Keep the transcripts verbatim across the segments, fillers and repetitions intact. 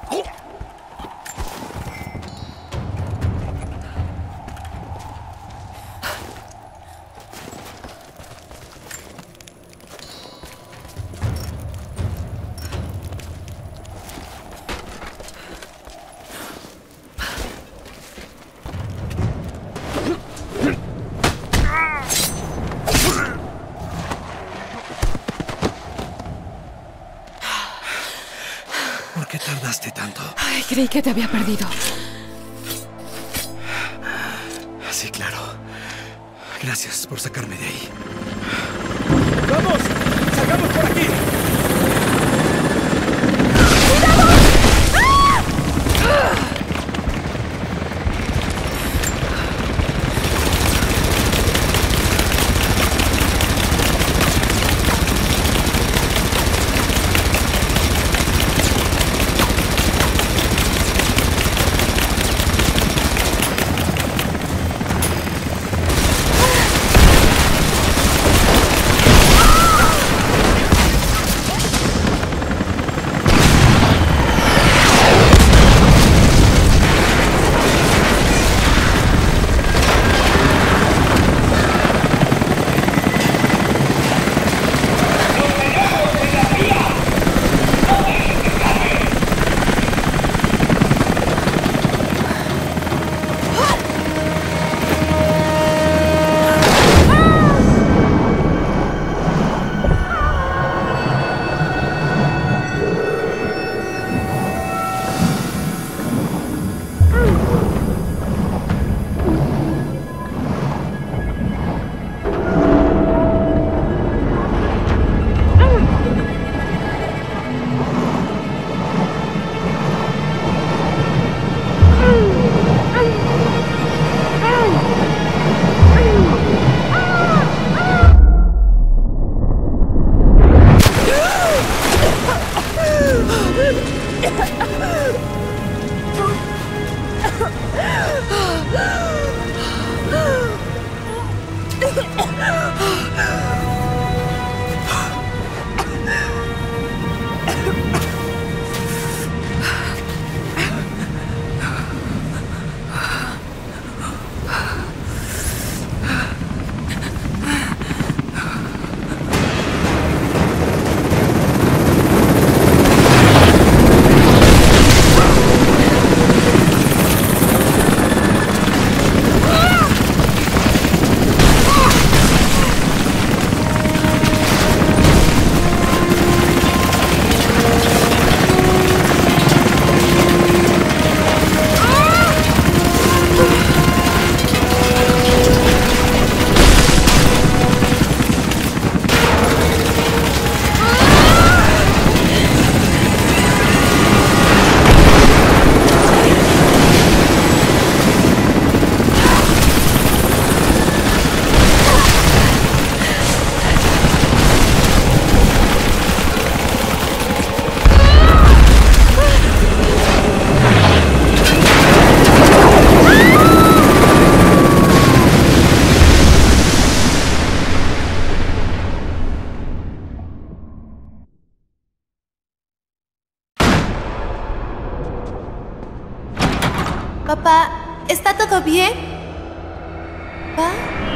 ¿Por qué tardaste tanto? Ay, creí que te había perdido. Sí, claro. Gracias por sacarme de ahí. ¡Vamos! ¡Salgamos por aquí! Papá, ¿está todo bien? ¿Papá?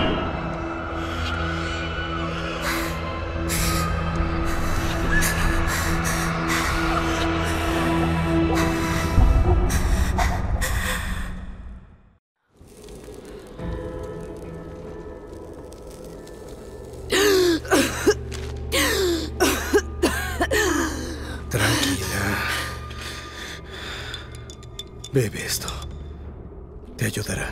Tranquila. Bebe esto. Te ayudará.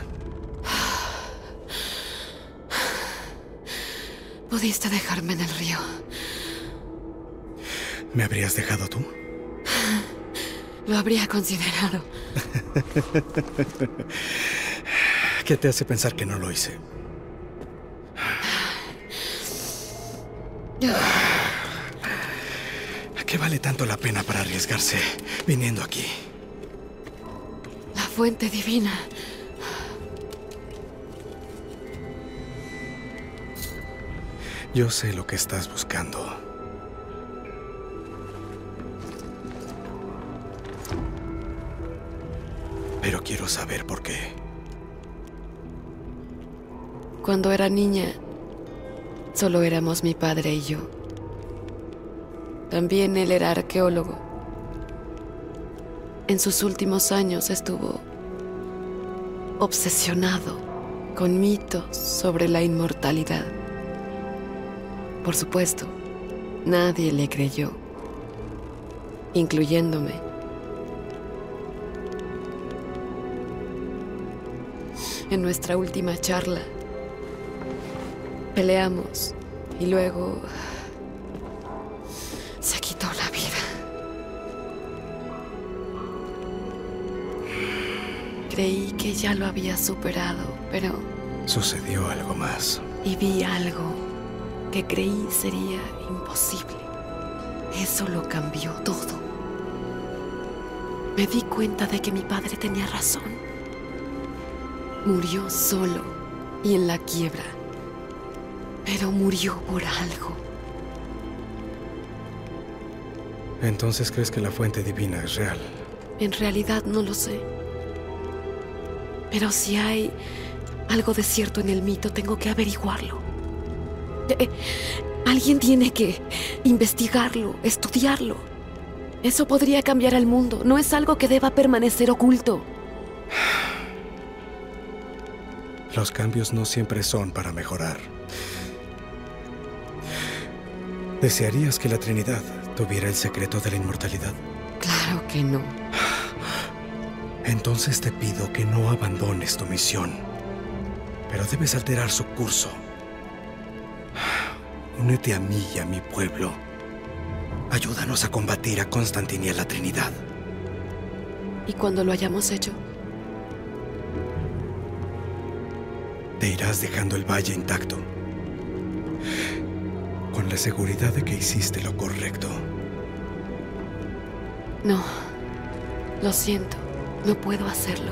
Pudiste dejarme en el río. ¿Me habrías dejado tú? Lo habría considerado. ¿Qué te hace pensar que no lo hice? ¿A qué vale tanto la pena para arriesgarse viniendo aquí? La fuente divina. Yo sé lo que estás buscando. pero quiero saber por qué. Cuando era niña, solo éramos mi padre y yo. También él era arqueólogo. En sus últimos años estuvo obsesionado con mitos sobre la inmortalidad. Por supuesto, nadie le creyó, incluyéndome. En nuestra última charla, peleamos y luego se quitó la vida. Creí que ya lo había superado, pero... Sucedió algo más. Y vi algo que creí sería imposible. Eso lo cambió todo. Me di cuenta de que mi padre tenía razón. Murió solo y en la quiebra. Pero murió por algo. ¿Entonces crees que la fuente divina es real? En realidad no lo sé. Pero si hay algo de cierto en el mito, tengo que averiguarlo. Eh, alguien tiene que investigarlo, estudiarlo. Eso podría cambiar al mundo. No es algo que deba permanecer oculto. Los cambios no siempre son para mejorar. ¿Desearías que la Trinidad tuviera el secreto de la inmortalidad? Claro que no. Entonces te pido que no abandones tu misión, pero debes alterar su curso. Únete a mí y a mi pueblo. Ayúdanos a combatir a Constantine y a la Trinidad. ¿Y cuando lo hayamos hecho? Te irás dejando el valle intacto, con la seguridad de que hiciste lo correcto. No, lo siento. No puedo hacerlo.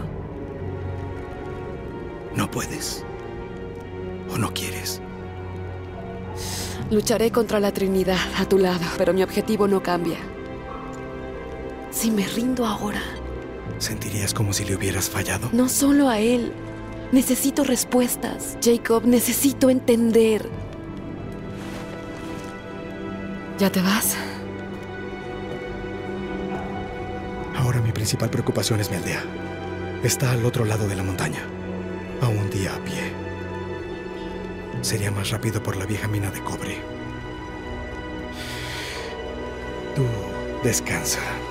¿No puedes? ¿O no quieres? Lucharé contra la Trinidad a tu lado, pero mi objetivo no cambia. Si me rindo ahora... ¿Sentirías como si le hubieras fallado? No solo a él. Necesito respuestas. Jacob, necesito entender. ¿Ya te vas? Ahora mi principal preocupación es mi aldea. Está al otro lado de la montaña, a un día a pie. Sería más rápido por la vieja mina de cobre. Tú descansa.